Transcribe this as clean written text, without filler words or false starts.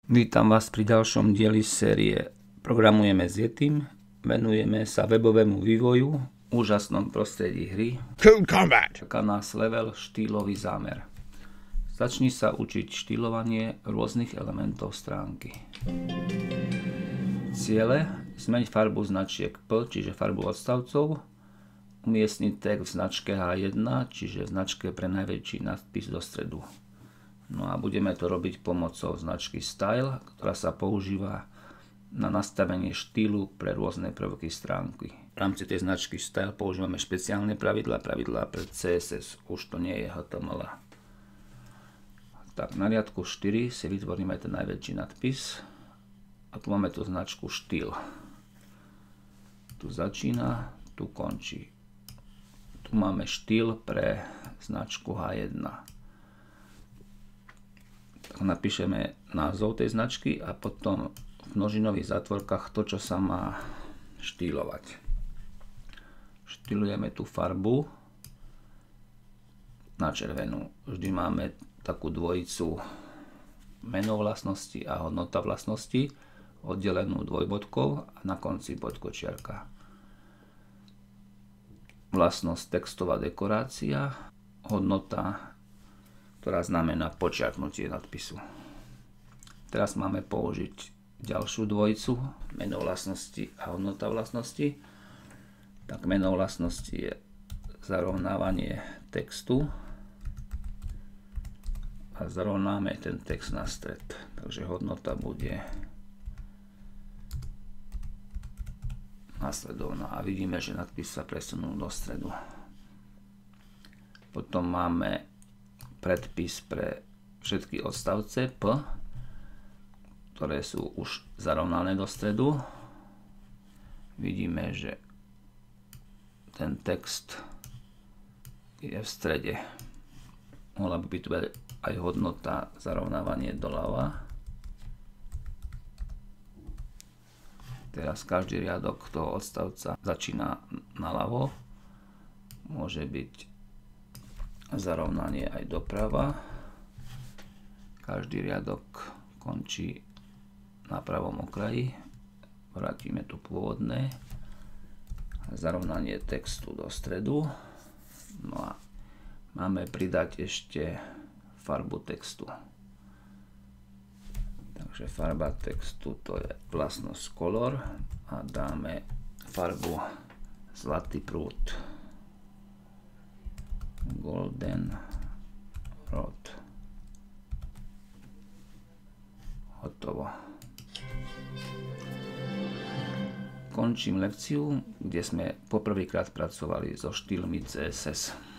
Vítam vás pri ďalšom dieli série Programujeme s Yetim. Venujeme sa webovému vývoju, úžasnom prostredí hry. Code Combat. Čaká nás level štýlový zámer. Začni sa učiť štýlovanie rôznych elementov stránky. Ciele: zmeň farbu značiek P, čiže farbu odstavcov. Umiestniť text v značke H1, čiže v značke pre najväčší nadpis do stredu. No a budeme to robiť pomocou značky Style, ktorá sa používa na nastavenie štýlu pre rôzne prvky stránky. V rámci tej značky Style používame špeciálne pravidlá pre CSS, už to nie je HTML. Tak, na riadku 4 si vytvoríme ten najväčší nadpis a tu máme tú značku štýl. Tu začína, tu končí. Tu máme štýl pre značku H1. Tak napíšeme názov tej značky a potom v množinových zátvorkách to, čo sa má štýlovať. Štýlujeme tú farbu na červenú. Vždy máme takú dvojicu meno vlastnosti a hodnota vlastnosti, oddelenú dvojbodkou a na konci bodkočiarka. Vlastnosť textová dekorácia, hodnota, ktorá znamená počiarknutie nadpisu. Teraz máme použiť ďalšiu dvojicu, meno vlastnosti a hodnota vlastnosti. Tak meno vlastnosti je zarovnávanie textu a zarovnáme ten text na stred. Takže hodnota bude nasledovná a vidíme, že nadpis sa presunul do stredu. Potom máme predpis pre všetky odstavce P, ktoré sú už zarovnané do stredu. Vidíme, že ten text je v strede. Mohla by byť aj hodnota zarovnávanie doľava. Teraz každý riadok toho odstavca začína naľavo. Môže byť zarovnanie aj doprava. Každý riadok končí na pravom okraji. Vrátime tu pôvodné. Zarovnanie textu do stredu. No a máme pridať ešte farbu textu. Takže farba textu to je vlastnosť color a dáme farbu zlatý prúd. Golden Rod. Hotovo. Končím lekciu, kde sme poprvýkrát pracovali so štýlmi CSS.